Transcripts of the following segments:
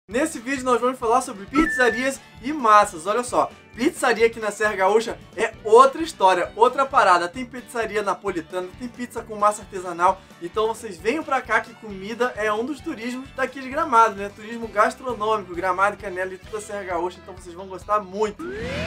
Nesse vídeo nós vamos falar sobre pizzarias e massas. Olha só, pizzaria aqui na Serra Gaúcha é outra história, outra parada. Tem pizzaria napolitana, tem pizza com massa artesanal. Então vocês venham pra cá que comida é um dos turismos daqui de Gramado, né? Turismo gastronômico, Gramado, Canela e toda a Serra Gaúcha. Então vocês vão gostar muito.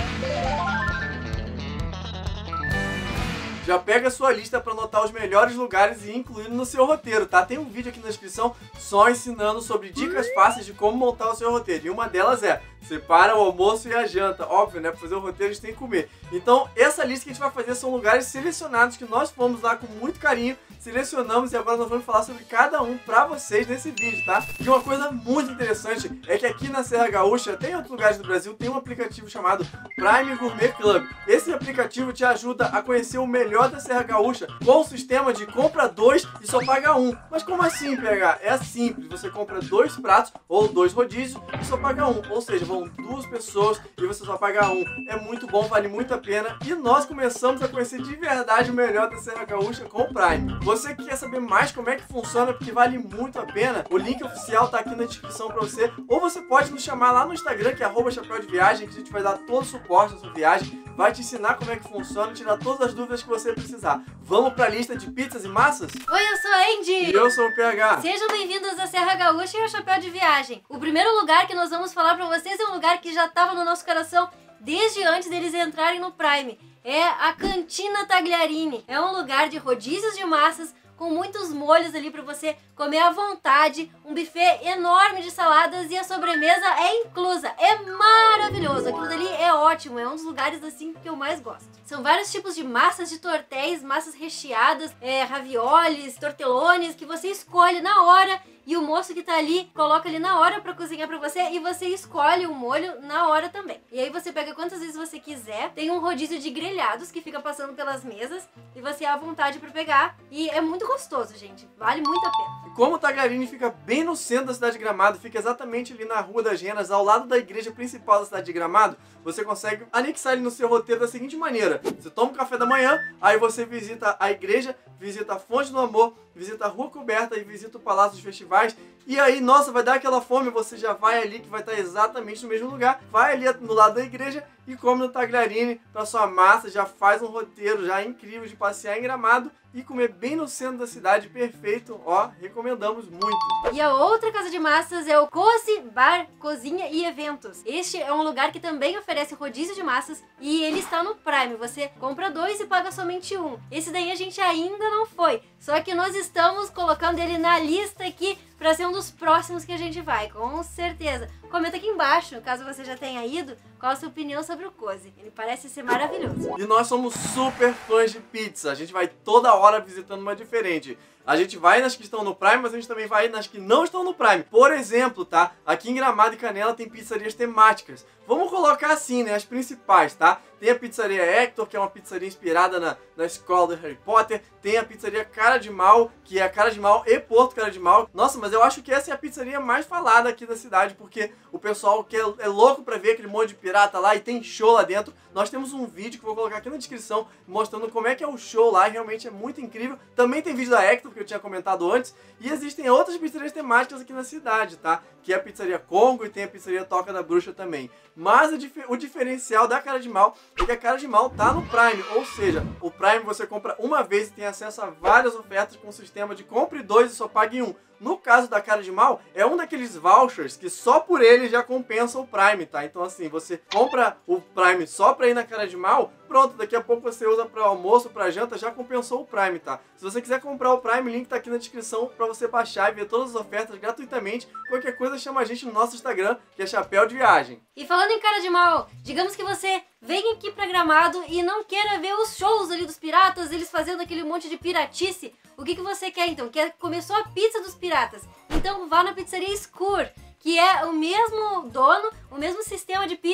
Já pega a sua lista para anotar os melhores lugares e incluir no seu roteiro, tá? Tem um vídeo aqui na descrição só ensinando sobre dicas fáceis de como montar o seu roteiro. E uma delas é, separa o almoço e a janta. Óbvio, né? Para fazer o roteiro a gente tem que comer. Então, essa lista que a gente vai fazer são lugares selecionados que nós fomos lá com muito carinho, selecionamos e agora nós vamos falar sobre cada um pra vocês nesse vídeo, tá? E uma coisa muito interessante é que aqui na Serra Gaúcha, tem outros lugares do Brasil, tem um aplicativo chamado Prime Gourmet Club. Esse aplicativo te ajuda a conhecer o melhor da Serra Gaúcha com o sistema de compra 2 e só paga 1. Mas como assim, PH? É simples, você compra 2 pratos ou 2 rodízios e só paga 1. Ou seja, vão 2 pessoas e você só paga 1. É muito bom, vale muito a pena e nós começamos a conhecer de verdade o melhor da Serra Gaúcha com o Prime. Você que quer saber mais como é que funciona, porque vale muito a pena, o link oficial tá aqui na descrição pra você, ou você pode nos chamar lá no Instagram, que é @chapéudeviagem, que a gente vai dar todo o suporte na sua viagem, vai te ensinar como é que funciona e tirar todas as dúvidas que você precisar. Vamos pra lista de pizzas e massas? Oi, eu sou a Andy! E eu sou o PH. Sejam bem-vindos à Serra Gaúcha e ao Chapéu de Viagem. O primeiro lugar que nós vamos falar pra vocês é um lugar que já tava no nosso coração desde antes deles entrarem no Prime. É a Cantina Tagliarini. É um lugar de rodízios de massas, com muitos molhos ali para você comer à vontade, um buffet enorme de saladas e a sobremesa é inclusa. É maravilhoso, aquilo dali é ótimo, é um dos lugares assim que eu mais gosto. São vários tipos de massas de tortéis, massas recheadas, raviolis, tortellones, que você escolhe na hora. E o moço que tá ali, coloca ali na hora pra cozinhar pra você e você escolhe o molho na hora também. E aí você pega quantas vezes você quiser. Tem um rodízio de grelhados que fica passando pelas mesas e você é à vontade pra pegar. E é muito gostoso, gente. Vale muito a pena. E como o Tagliarini fica bem no centro da cidade de Gramado, fica exatamente ali na Rua das Renas, ao lado da igreja principal da cidade de Gramado, você consegue anexar ele no seu roteiro da seguinte maneira. Você toma um café da manhã, aí você visita a igreja, visita a Fonte do Amor, visita a Rua Coberta e visita o Palácio dos Festivais. E aí, nossa, vai dar aquela fome, você já vai ali, que vai estar exatamente no mesmo lugar, vai ali no lado da igreja e come no Tagliarini pra sua massa, já faz um roteiro já incrível de passear em Gramado e comer bem no centro da cidade, perfeito, ó, recomendamos muito. E a outra casa de massas é o Cozy Bar, Cozinha e Eventos. Este é um lugar que também oferece rodízio de massas e ele está no Prime, você compra 2 e paga somente 1. Esse daí a gente ainda não foi, só que nós estamos colocando ele na lista aqui para ser um dos próximos que a gente vai, com certeza. Comenta aqui embaixo, caso você já tenha ido, qual a sua opinião sobre o Cozy. Ele parece ser maravilhoso. E nós somos super fãs de pizza, a gente vai toda hora visitando uma diferente. A gente vai nas que estão no Prime, mas a gente também vai nas que não estão no Prime. Por exemplo, tá? Aqui em Gramado e Canela tem pizzarias temáticas. Vamos colocar assim, né? As principais, tá? Tem a pizzaria Hector, que é uma pizzaria inspirada na escola do Harry Potter. Tem a pizzaria Cara de Mal, que é a Cara de Mal e Porto Cara de Mal. Nossa, mas eu acho que essa é a pizzaria mais falada aqui da cidade, porque o pessoal que é louco pra ver aquele monte de pirata lá e tem show lá dentro. Nós temos um vídeo que eu vou colocar aqui na descrição, mostrando como é que é o show lá, e realmente é muito incrível. Também tem vídeo da Hector, que eu tinha comentado antes, e existem outras pizzarias temáticas aqui na cidade, tá? Que é a pizzaria Congo e tem a pizzaria Toca da Bruxa também. Mas o diferencial da Cara de Mal é que a Cara de Mal tá no Prime, ou seja, o Prime você compra uma vez e tem acesso a várias ofertas com o sistema de compre 2 e só pague 1. No caso da Cara de Mal, é um daqueles vouchers que só por ele já compensa o Prime, tá? Então assim, você compra o Prime só pra ir na Cara de Mal, pronto, daqui a pouco você usa para almoço, para janta, já compensou o Prime, tá? Se você quiser comprar o Prime, o link tá aqui na descrição pra você baixar e ver todas as ofertas gratuitamente. Qualquer coisa, chama a gente no nosso Instagram, que é Chapéu de Viagem. E falando em Cara de Mal, digamos que você vem aqui pra Gramado e não queira ver os shows ali dos piratas, eles fazendo aquele monte de piratice. O que você quer então? Quer comer só a pizza dos piratas? Então vá na pizzaria Skur, que é o mesmo dono, o mesmo sistema de pizzas,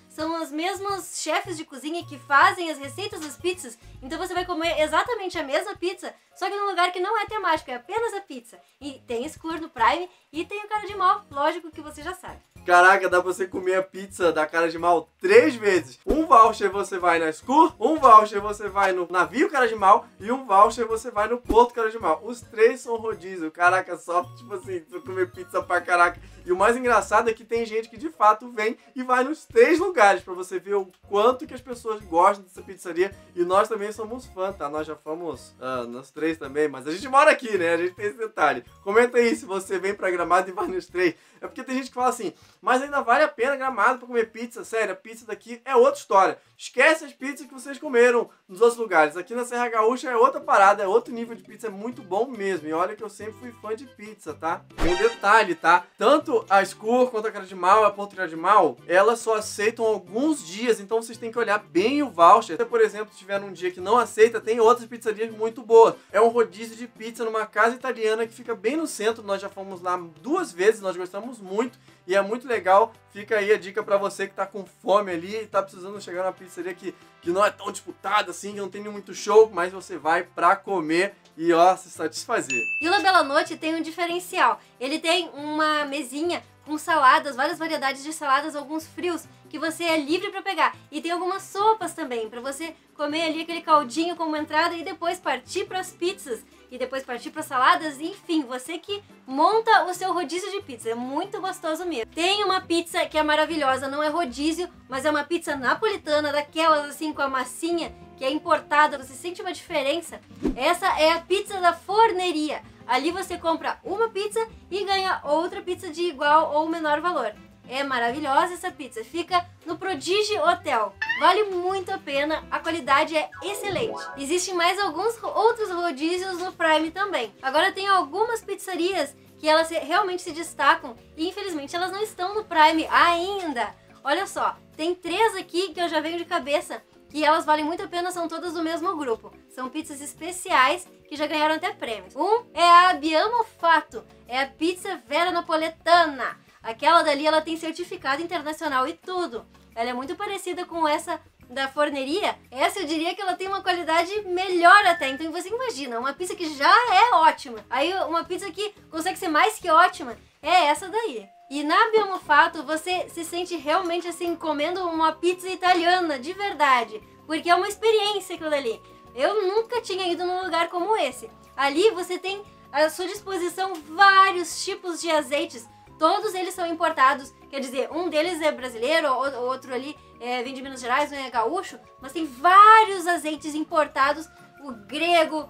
são os mesmos chefes de cozinha que fazem as receitas das pizzas. Então você vai comer exatamente a mesma pizza, só que num lugar que não é temático, é apenas a pizza. E tem Skur no Prime e tem o Cara de Mal, lógico que você já sabe. Caraca, dá pra você comer a pizza da Cara de Mal 3 vezes. Um voucher você vai na Skur, um voucher você vai no Navio Cara de Mal e um voucher você vai no Porto Cara de Mal. Os 3 são rodízio. Caraca, só tipo assim, tu comer pizza pra caraca. E o mais engraçado é que tem gente que de fato vem e vai nos 3 lugares pra você ver o quanto que as pessoas gostam dessa pizzaria. E nós também somos fãs, tá? Nós já fomos nos 3 também, mas a gente mora aqui, né? A gente tem esse detalhe. Comenta aí se você vem pra Gramado e vai nos 3. É porque tem gente que fala assim, mas ainda vale a pena Gramado pra comer pizza. Sério, a pizza daqui é outra história. Esquece as pizzas que vocês comeram nos outros lugares. Aqui na Serra Gaúcha é outra parada, é outro nível de pizza, é muito bom mesmo. E olha que eu sempre fui fã de pizza, tá? E um detalhe, tá? Tanto a Skur quanto a Cara de Mal, a Porto Cara de Mal, elas só aceitam alguns dias, então vocês têm que olhar bem o voucher. Se, por exemplo, tiver um dia que não aceita, tem outras pizzarias muito boas. É um rodízio de pizza numa casa italiana que fica bem no centro. Nós já fomos lá 2 vezes, nós gostamos muito e é muito legal. Fica aí a dica pra você que tá com fome ali e tá precisando chegar numa pizzaria que não é tão disputada assim, que não tem muito show, mas você vai pra comer e ó, se satisfazer. E o La Bella Notte tem um diferencial. Ele tem uma mesinha com saladas, várias variedades de saladas, alguns frios, que você é livre pra pegar. E tem algumas sopas também, pra você comer ali aquele caldinho como entrada e depois partir pras pizzas. E depois partir para saladas, enfim, você que monta o seu rodízio de pizza, é muito gostoso mesmo. Tem uma pizza que é maravilhosa, não é rodízio, mas é uma pizza napolitana, daquelas assim com a massinha, que é importada, você sente uma diferença. Essa é a pizza da Forneria. Ali você compra uma pizza e ganha outra pizza de igual ou menor valor. É maravilhosa essa pizza, fica no Prodigy Hotel. Vale muito a pena, a qualidade é excelente. Existem mais alguns outros rodízios no Prime também. Agora tem algumas pizzarias que elas realmente se destacam e infelizmente elas não estão no Prime ainda. Olha só, tem 3 aqui que eu já venho de cabeça que elas valem muito a pena, são todas do mesmo grupo. São pizzas especiais que já ganharam até prêmios. Um é a Abbiamo Fatto, é a pizza vera napoletana. Aquela dali, ela tem certificado internacional e tudo. Ela é muito parecida com essa da Forneria. Essa eu diria que ela tem uma qualidade melhor até. Então você imagina, uma pizza que já é ótima. Aí uma pizza que consegue ser mais que ótima é essa daí. E na Abbiamo Fatto você se sente realmente assim, comendo uma pizza italiana de verdade. Porque é uma experiência aquilo ali. Eu nunca tinha ido num lugar como esse. Ali você tem à sua disposição vários tipos azeites. Todos eles são importados, quer dizer, um deles é brasileiro, o outro ali vem de Minas Gerais, não é gaúcho, mas tem vários azeites importados, o grego,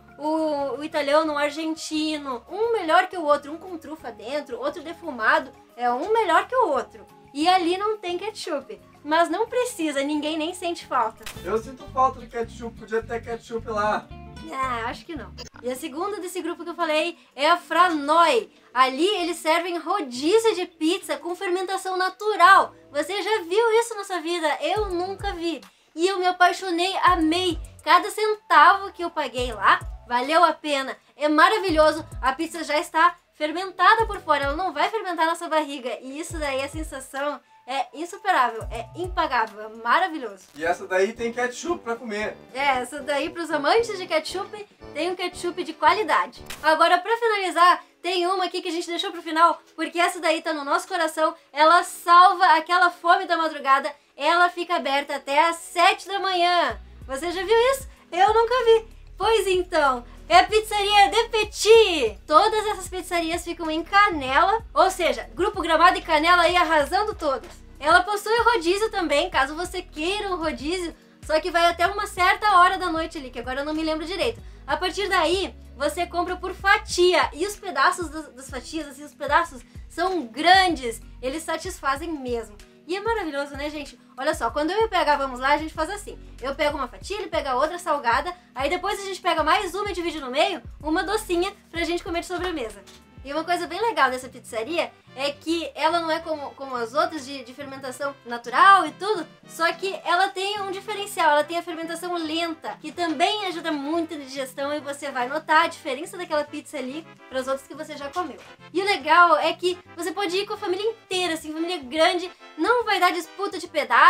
o italiano, o argentino, um melhor que o outro, um com trufa dentro, outro defumado, é um melhor que o outro. E ali não tem ketchup, mas não precisa, ninguém nem sente falta. Eu sinto falta de ketchup, podia ter ketchup lá. Ah, acho que não. E a segunda desse grupo que eu falei é a Fra Noi. Ali eles servem rodízio de pizza com fermentação natural. Você já viu isso na sua vida? Eu nunca vi. E eu me apaixonei, amei. Cada centavo que eu paguei lá valeu a pena. É maravilhoso. A pizza já está fermentada por fora, ela não vai fermentar na sua barriga. E isso daí, a sensação é insuperável, é impagável, é maravilhoso. E essa daí tem ketchup pra comer. Essa daí, pros amantes de ketchup, tem um ketchup de qualidade. Agora, pra finalizar, tem uma aqui que a gente deixou pro final, porque essa daí tá no nosso coração, ela salva aquela fome da madrugada, ela fica aberta até às 7 da manhã. Você já viu isso? Eu nunca vi. Pois então, é a pizzaria De Petit. Todas essas pizzarias ficam em Canela, ou seja, Grupo Gramado e Canela aí arrasando todas. Ela possui rodízio também, caso você queira um rodízio, só que vai até uma certa hora da noite ali, que agora eu não me lembro direito. A partir daí, você compra por fatia, e os pedaços das fatias, assim, os pedaços são grandes, eles satisfazem mesmo. E é maravilhoso, né, gente? Olha só, quando eu e o PH vamos lá, a gente faz assim. Eu pego uma fatia, ele pega outra salgada, aí depois a gente pega mais uma e divide no meio, uma docinha pra gente comer de sobremesa. E uma coisa bem legal dessa pizzaria é que ela não é como as outras de fermentação natural e tudo, só que ela tem um diferencial, ela tem a fermentação lenta, que também ajuda muito na digestão e você vai notar a diferença daquela pizza ali para as outras que você já comeu. E o legal é que você pode ir com a família inteira, assim, família grande, não vai dar disputa de pedaço,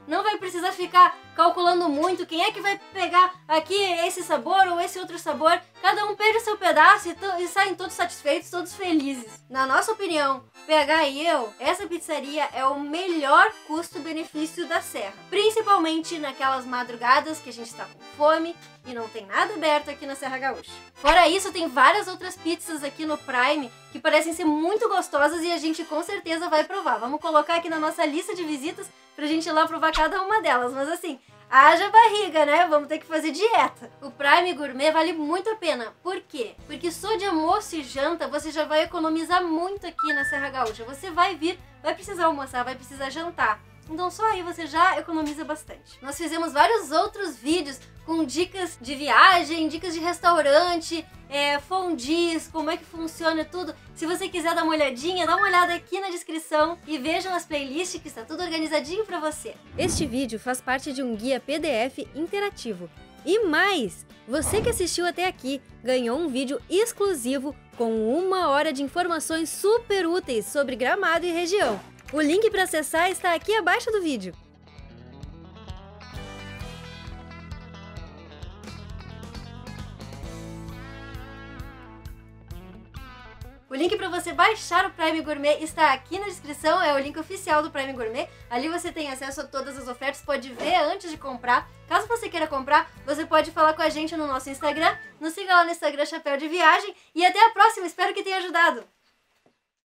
Não vai precisar ficar calculando muito quem é que vai pegar aqui esse sabor ou esse outro sabor. Cada um pede o seu pedaço e saem todos satisfeitos, todos felizes. Na nossa opinião, PH e eu, essa pizzaria é o melhor custo-benefício da Serra. Principalmente naquelas madrugadas que a gente está com fome e não tem nada aberto aqui na Serra Gaúcha. Fora isso, tem várias outras pizzas aqui no Prime que parecem ser muito gostosas e a gente com certeza vai provar. Vamos colocar aqui na nossa lista de visitas pra gente ir lá provar cada uma delas. Mas assim, haja barriga, né? Vamos ter que fazer dieta. O Prime Gourmet vale muito a pena. Por quê? Porque só de almoço e janta você já vai economizar muito aqui na Serra Gaúcha. Você vai vir, vai precisar almoçar, vai precisar jantar. Então só aí você já economiza bastante. Nós fizemos vários outros vídeos com dicas de viagem, dicas de restaurante, fondies, como é que funciona tudo. Se você quiser dar uma olhadinha, dá uma olhada aqui na descrição e vejam as playlists que está tudo organizadinho para você. Este vídeo faz parte de um guia PDF interativo. E mais, você que assistiu até aqui ganhou um vídeo exclusivo com 1 hora de informações super úteis sobre Gramado e região. O link para acessar está aqui abaixo do vídeo. O link para você baixar o Prime Gourmet está aqui na descrição, é o link oficial do Prime Gourmet. Ali você tem acesso a todas as ofertas, pode ver antes de comprar. Caso você queira comprar, você pode falar com a gente no nosso Instagram. Nos siga lá no Instagram Chapéu de Viagem e até a próxima, espero que tenha ajudado!